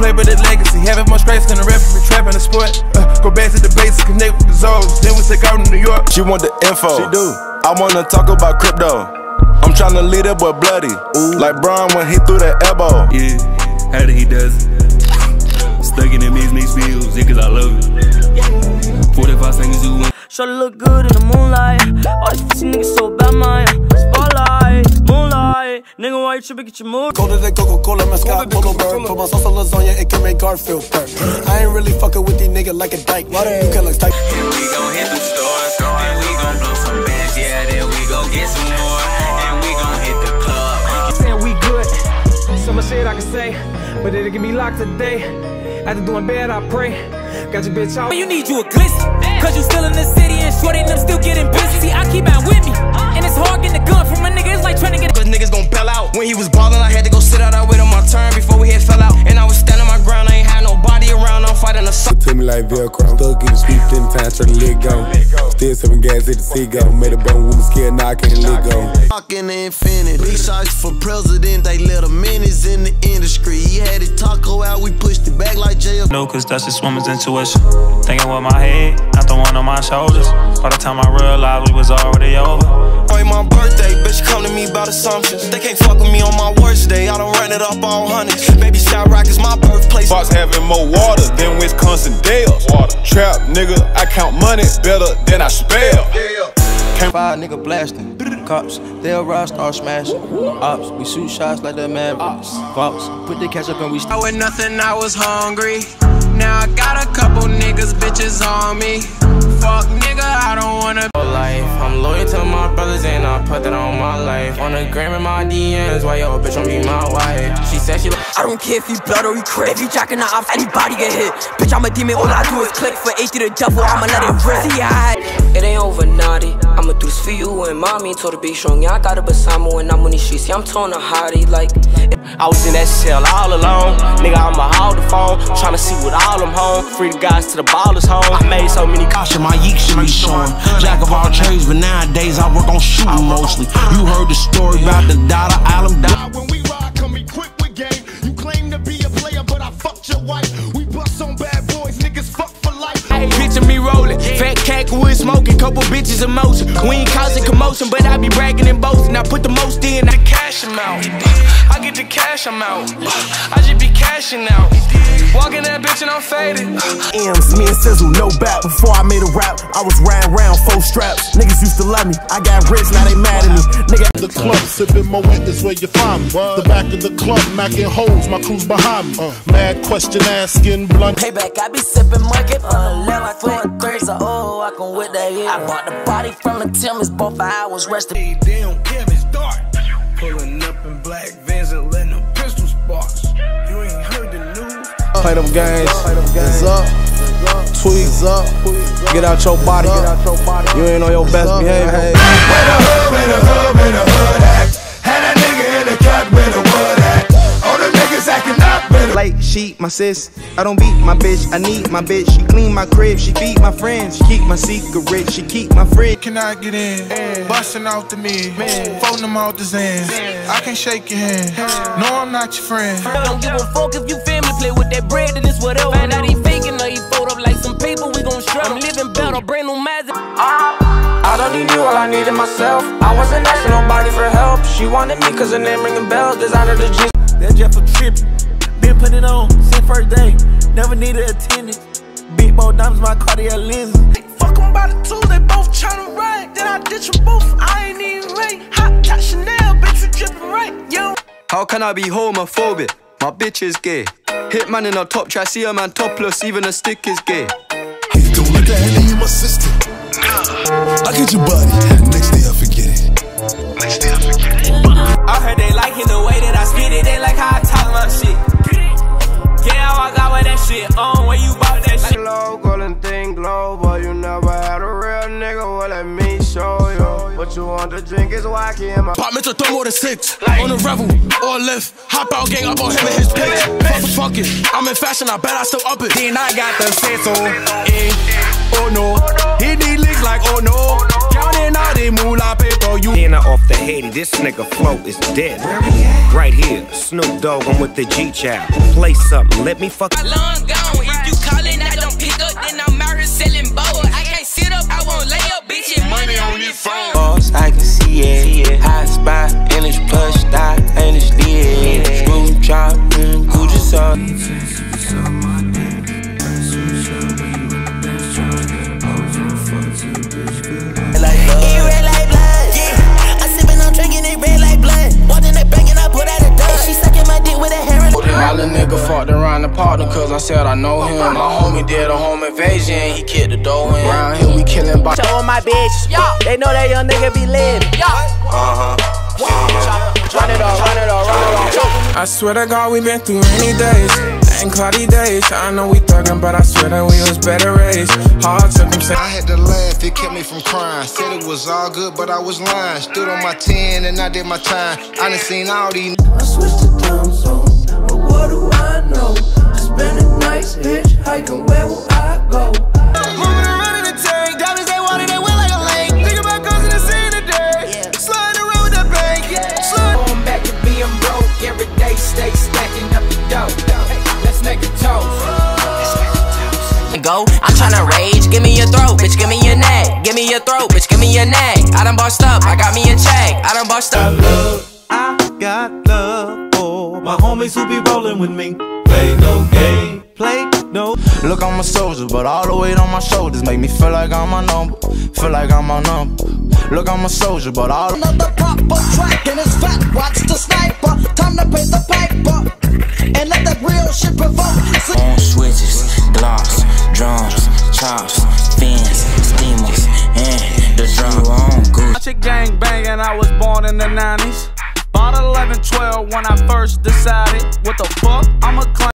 play but the legacy. Having more stripes than the referee, trapping the sport. Go back to the basics, connect with the zones. Then we take out to New York. She want the info. She do. I wanna talk about crypto. I'm tryna lead that boy bloody. Ooh. Like Brian when he threw that elbow. Yeah, how did he does it? Stuck in them mixed feels, yeah, cause I love it. 45 seconds you win. Shorty look good in the moonlight. All these pussy niggas so bad, man. Spotlight, moonlight. Nigga, why you tripping? Get your mood. Go to the Coca-Cola, mascot, Polo, Vert. Put my sauce on lasagna, it can make Garfield hurt. I ain't really fucking with these niggas like a dyke. You can like type. And we gon' hit the stores, then we gon' blow some bands, yeah, then we gon' get some more, and we gon' hit the club. Saying we good, so much shit I can say, but it'll get me locked today. After doing bad, I pray. Got your bitch out. You need you a glitzy, cause you still in the city and shorty and them still getting busy. See, I keep out with me, and it's hard getting the gun from a nigga. It's like trying to get. Cause niggas gon' bail out. When he was ballin', I had to go sit out. I wait on my turn before we had fell out. And I was standing my ground, I ain't had nobody around. I'm fighting a suck. To me like Velcro. Stuck in the street 10 times, trying to let go. Still serving gas at the Seagull. Made a bone woman scared, now I can't let go. Talking the infinity. Big shots for president, they let a menace in the industry. He had his taco out, we pushed it back like jail. No, cause that's just woman's intuition. Thinking with my head, not the one on my shoulders. By the time I realized we was already over. On my birthday, bitch come to me about assumptions. They can't fuck with me on my worst day. I don't run it up all hundreds. Baby Shot Rock is my birthplace. Fox having more water than Wisconsin Dells. Trap nigga, I count money better than I spell. Five nigga blasting. Cops, they'll ride, start smashing. Ops, we shoot shots like the Mavericks. Fox, put the ketchup and we I with nothing, I was hungry. Now I got a couple niggas, bitches on me. Fuck nigga, I don't wanna life. I'm loyal to my brothers and I put that on my life. On the gram in my DMs, why yo bitch won't be my wife? She said she I don't care if you blood or you crip. If you jacking the ops, anybody get hit. Bitch, I'm a demon, all I do is click. For H to the devil, I'ma let it rip. See, it ain't over, naughty. I'ma do this for you and mommy. Told her be strong, yeah, I got it beside me when I'm on these streets. Yeah, I'm torn a hottie, like I was in that cell all alone. Nigga, I'ma hold the phone. Tryna see what all them home. Free the guys to the ballers home. I made so many Caution, my yeek should be showing. Jack of all trades, but nowadays I work on shooting mostly. You heard the story about the Dollar Island. When we ride, come equipped with game. You claim to be a player, but I fucked your wife. We bust on bad boys, niggas fuck for life. Hey, picture me rolling, fat cat wood smoking, couple bitches in motion. We ain't causing commotion, but I be bragging and boasting. I put the most in, I cash them out. I get the cash, I'm out. I just be cashing out. Walking that bitch and I'm faded. M's, me and Sizzle, no back. Before I made a rap, I was riding around 4 straps. Niggas used to love me, I got rich, now they mad at me. Nigga, The club, sipping Moet is where you find me. The back of the club, macking holes, my crew's behind me. Mad question asking, blunt. payback, I be sipping market on the left foot, crazy. Oh, I can with that here. I bought the body from the Timbers, bought 5 hours rested. Hey, damn, Kim, it's dark. Pulling up in black Vans and letting them pistol sparks. You ain't heard the news. play them games. It's up. Tweets up. Get out your body. You ain't on your best behavior. Where the hood at? Had a nigga in the cut with a wood at. All the niggas acting up with a like she, my sis. I don't beat my bitch, I need my bitch. She clean my crib, she feed my friends. She keep my secret, she keep my fridge. Can I get in? Busting out the mid, folding them out the Zans. I can't shake your hand. No, I'm not your friend. Don't give a fuck if you family play with that bread and it's whatever. Find out he faking or he fold up like some people, we gon' struggle. I'm living better, brand new magic. I don't need you, all I needed myself. I wasn't asking nobody for help. She wanted me cause her name ringing bells. Designer the jeans. That Jeff for tripping. Been putting it on since first day. Never needed attendance. Big bow diamonds, my Cartier lenses. Fuck them by the two, they both tryna ride. Then I ditch them both, I ain't even right. Hot cat Chanel, bitch, you drippin' right, yo. How can I be homophobic? My bitch is gay. Hitman in a top try, see a man topless, even a stick is gay. don't look at Andy, you my sister. I get your body, next day I forget it. Next day I forget it. I heard they liking the way that I spit it, they like how I talk my shit. Yeah, I walk out with that shit on when you bought that shit. Local and think global, you never had a real nigga, well let me show you. What you want to drink is wacky in my Apartments are throw more than 6. On the revel, or lift. Hop out, gang up on him and his bitch. Fuck it, I'm in fashion, I bet I still up it. Then I got the say so, oh no. He need leaks like oh no. Counting all des moolah paper, you. Dinner off the Haiti, this nigga flow is dead. Right here, Snoop Dogg, I'm with the G-Child. Play something, let me fuck. Long gone, if you callin', I don't pick up, then I'm out here selling boa. I can't sit up, I won't lay up, bitch, and money on this phone. Boss, I can see it. Hot spot, and it's plush, dot, and it's lit. Screw chop, Gucci sauce. All the nigga fucked around the partner cause I said I know him. My homie did a home invasion, he kicked the door in. Around here we killing by show my bitch, they know that young nigga be lit. Run it off, run it off, run it off. I swear to God we been through rainy days and cloudy days. I know we thuggin', but I swear that we was better raised. Hard circumstances. I had to laugh, it kept me from crying. Said it was all good, but I was lying. Stood on my 10 and I did my time. I done seen all these. I switched to time zone, but what do I know? Spend a nice hitchhiking, where will I go? Moving around in the tank, diamonds they wanted, they went like a lake. Think about guns in the scene today, sliding around with that bank. Going back to being broke, every day stay stacking up the dough. Hey, let's make a toast. Go, I'm tryna rage, give me your throat, bitch, give me your neck. Give me your throat, bitch, give me your neck. I done bossed up, I got me a check. I done bossed up. I got love for my homies who be rolling with me. Play no game, play no. Look, I'm a soldier, but all the weight on my shoulders make me feel like I'm a number. Feel like I'm a number. Look, I'm a soldier, but all another proper track and it's fat. Watch the sniper. Time to pay the piper and let that real shit provoke. On switches, gloss, drums, chops, fins, steamers, and the drum on good. Watch a gang bang and I was born in the 90s. Bought 11, 12 when I first decided what the fuck I'm a